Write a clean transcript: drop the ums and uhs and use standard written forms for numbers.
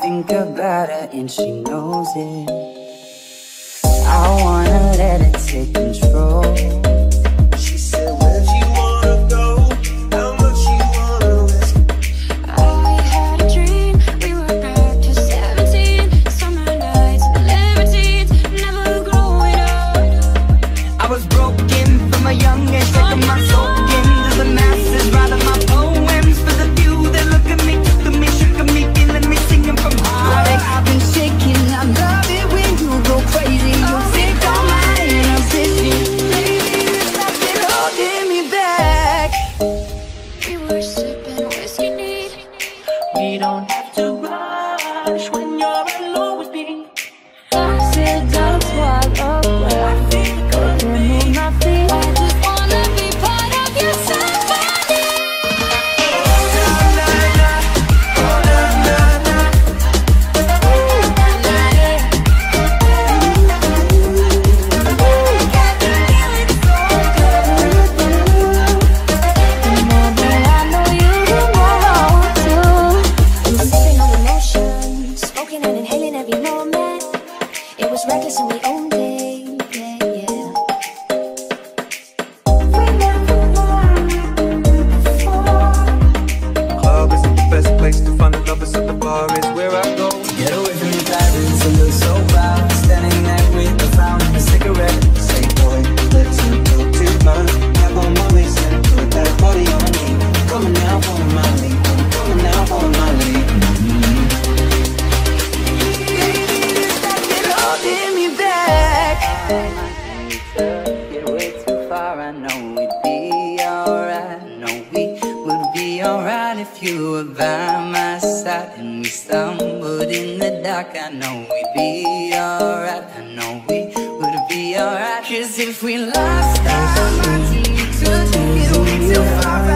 think about her and she knows it. I wanna let her take control. She said, where'd you wanna go? How much you wanna risk? I had a dream, we were back to 17. Summer nights, libertines, never growing up. I was broken from a young age, taking my soul into the masses, writing my poems for the few that look at me, took at me, shook at me, feeling me, singing from heartache. I've been shaking, I love it when you go crazy. You take all my inhibition, baby, there's nothing holding me back. We were sipping whiskey neat. We don't have to rush when you're alone with me. Sit down, swallow when I feel good, move my feet. I just wanna be part of your symphony. Reckless and we owned it, yeah, yeah. We never won before. Club isn't the best place to find the lovers, so the bar is where I go. Get away from your parents and look so proud, standing there with a frown and a cigarette. Say boy, let's not go too far. Grab on my waist and put that body on me. Coming now, follow my lead. Coming now, follow my lead. Holding me back. Get way too far. I know we'd be alright. I know we would be alright if you were by my side and we stumbled in the dark. I know we'd be alright. I know we would be alright. 'Cause if we lost our minds, we took it way too far.